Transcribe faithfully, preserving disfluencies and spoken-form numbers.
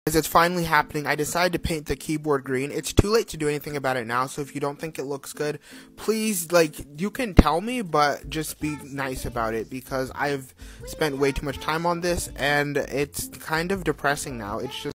As it's finally happening, I decided to paint the keyboard green. It's too late to do anything about it now, so if you don't think it looks good, please, like, you can tell me, but just be nice about it, because I've spent way too much time on this, and it's kind of depressing now. It's just